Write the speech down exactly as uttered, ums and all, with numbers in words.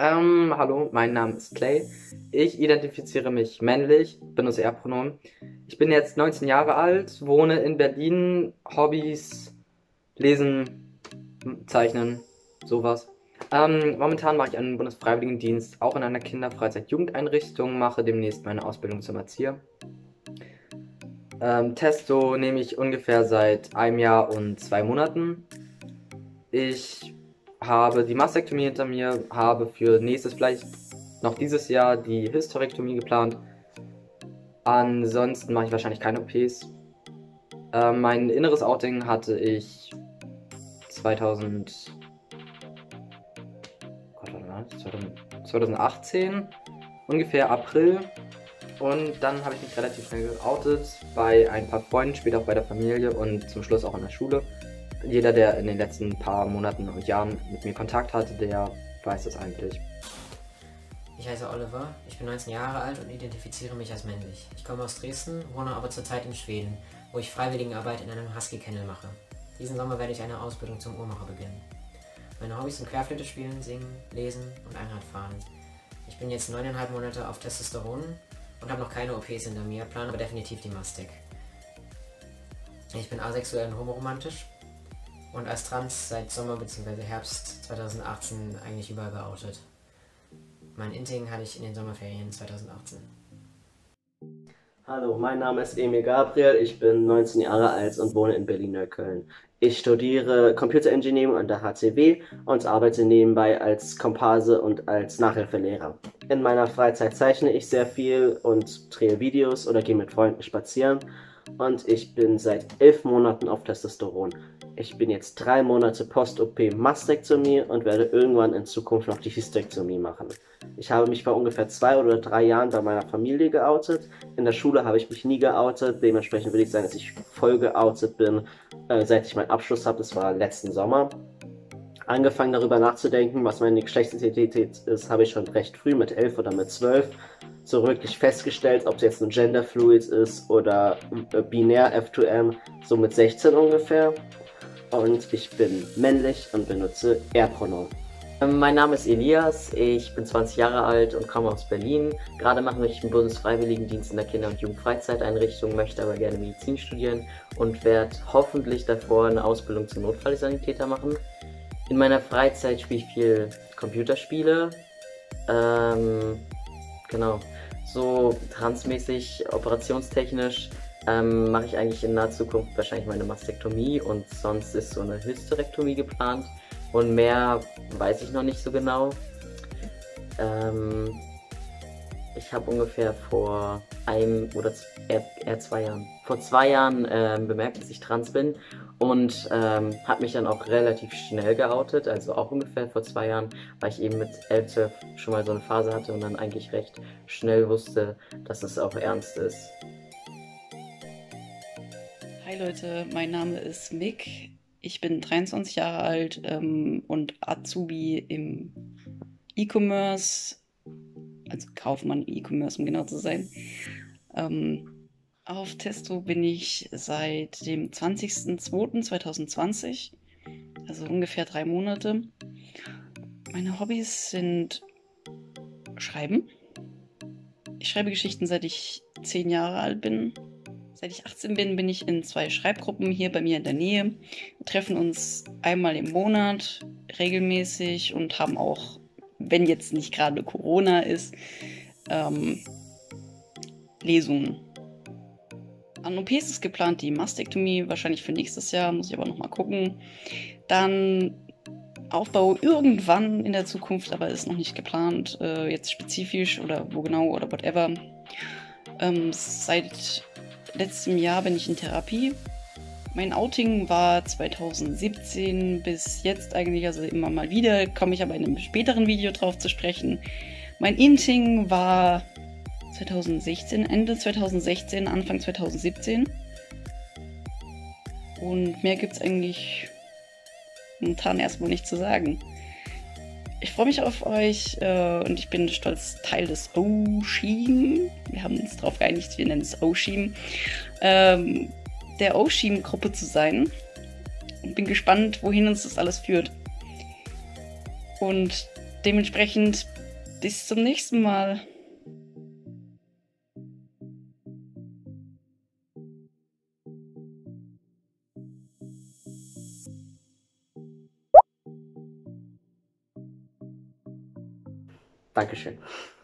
Ähm, hallo, mein Name ist Clay. Ich identifiziere mich männlich, benutze Er-Pronomen. Ich bin jetzt neunzehn Jahre alt, wohne in Berlin. Hobbys, Lesen, Zeichnen, sowas. Ähm, momentan mache ich einen Bundesfreiwilligendienst, auch in einer Kinder-Freizeit-Jugendeinrichtung, mache demnächst meine Ausbildung zum Erzieher. Ähm, Testo nehme ich ungefähr seit einem Jahr und zwei Monaten. Ich habe die Mastektomie hinter mir, habe für nächstes, vielleicht noch dieses Jahr, die Hysterektomie geplant. Ansonsten mache ich wahrscheinlich keine O Ps. Äh, mein inneres Outing hatte ich zweitausend, Gott, warte mal, zwanzig achtzehn, ungefähr April. Und dann habe ich mich relativ schnell geoutet, bei ein paar Freunden, später auch bei der Familie und zum Schluss auch in der Schule. Jeder, der in den letzten paar Monaten und Jahren mit mir Kontakt hatte, der weiß das eigentlich. Ich heiße Oliver, ich bin neunzehn Jahre alt und identifiziere mich als männlich. Ich komme aus Dresden, wohne aber zurzeit in Schweden, wo ich Freiwilligenarbeit in einem Husky-Kennel mache. Diesen Sommer werde ich eine Ausbildung zum Uhrmacher beginnen. Meine Hobbys sind Querflöte spielen, singen, lesen und Einradfahren. Ich bin jetzt neuneinhalb Monate auf Testosteron und habe noch keine O Ps hinter mir, plane aber definitiv die Mastek. Ich bin asexuell und homoromantisch und als Trans seit Sommer bzw. Herbst zweitausendachtzehn eigentlich überall geoutet. Mein Inting hatte ich in den Sommerferien zweitausendachtzehn. Hallo, mein Name ist Emil Gabriel, ich bin neunzehn Jahre alt und wohne in Berlin-Neukölln. Ich studiere Computer Engineering an der H C W und arbeite nebenbei als Komparse und als Nachhilfelehrer. In meiner Freizeit zeichne ich sehr viel und drehe Videos oder gehe mit Freunden spazieren und ich bin seit elf Monaten auf Testosteron. Ich bin jetzt drei Monate Post-O P-Mastektomie und werde irgendwann in Zukunft noch die Hysterektomie machen. Ich habe mich vor ungefähr zwei oder drei Jahren bei meiner Familie geoutet. In der Schule habe ich mich nie geoutet, dementsprechend würde ich sagen, dass ich voll geoutet bin, äh, seit ich meinen Abschluss habe, das war letzten Sommer. Angefangen darüber nachzudenken, was meine Geschlechtsidentität ist, habe ich schon recht früh, mit elf oder mit zwölf, so wirklich festgestellt, ob es jetzt ein Genderfluid ist oder äh, binär F zwei M, so mit sechzehn ungefähr. Und ich bin männlich und benutze Er-Pronomen. Mein Name ist Elias, ich bin zwanzig Jahre alt und komme aus Berlin. Gerade mache ich einen Bundesfreiwilligendienst in der Kinder- und Jugendfreizeiteinrichtung, möchte aber gerne Medizin studieren und werde hoffentlich davor eine Ausbildung zum Notfallsanitäter machen. In meiner Freizeit spiele ich viel Computerspiele, ähm, genau, so transmäßig, operationstechnisch. Ähm, mache ich eigentlich in naher Zukunft wahrscheinlich meine Mastektomie und sonst ist so eine Hysterektomie geplant und mehr weiß ich noch nicht so genau. Ähm, ich habe ungefähr vor einem oder eher, eher zwei Jahren, vor zwei Jahren ähm, bemerkt, dass ich trans bin und ähm, habe mich dann auch relativ schnell geoutet, also auch ungefähr vor zwei Jahren, weil ich eben mit elf, zwölf schon mal so eine Phase hatte und dann eigentlich recht schnell wusste, dass es auch ernst ist. Hi Leute, mein Name ist Mick. Ich bin dreiundzwanzig Jahre alt ähm, und Azubi im E-Commerce, also Kaufmann E-Commerce, um genau zu sein. Ähm, auf Testo bin ich seit dem zwanzigsten zweiten zweitausendzwanzig, also ungefähr drei Monate. Meine Hobbys sind Schreiben. Ich schreibe Geschichten, seit ich zehn Jahre alt bin. Seit ich achtzehn bin, bin ich in zwei Schreibgruppen hier bei mir in der Nähe. Wir treffen uns einmal im Monat regelmäßig und haben auch, wenn jetzt nicht gerade Corona ist, ähm, Lesungen. An O Ps ist geplant die Mastektomie, wahrscheinlich für nächstes Jahr, muss ich aber nochmal gucken. Dann Aufbau irgendwann in der Zukunft, aber ist noch nicht geplant, äh, jetzt spezifisch oder wo genau oder whatever. Ähm, seit letztem Jahr bin ich in Therapie. Mein Outing war zweitausendsiebzehn bis jetzt eigentlich, also immer mal wieder, komme ich aber in einem späteren Video drauf zu sprechen. Mein Inting war zweitausendsechzehn, Ende zweitausendsechzehn, Anfang zweitausendsiebzehn. Und mehr gibt es eigentlich momentan erstmal nicht zu sagen. Ich freue mich auf euch äh, und ich bin stolz, Teil des Oshim. Wir haben uns darauf geeinigt, wir nennen es Oshim. Ähm, der Oshim-Gruppe zu sein. Und bin gespannt, wohin uns das alles führt. Und dementsprechend bis zum nächsten Mal. Dankeschön.